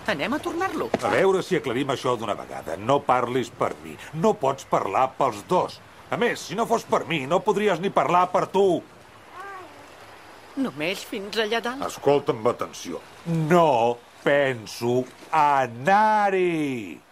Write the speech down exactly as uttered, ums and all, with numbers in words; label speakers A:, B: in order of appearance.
A: Anem a tornar-lo.
B: A veure si aclarim això d'una vegada. No parlis per mi. No pots parlar pels dos. A més, si no fos per mi, no podries ni parlar per tu.
A: Només fins allà dalt?
B: Escolta'm amb atenció. No penso anar-hi.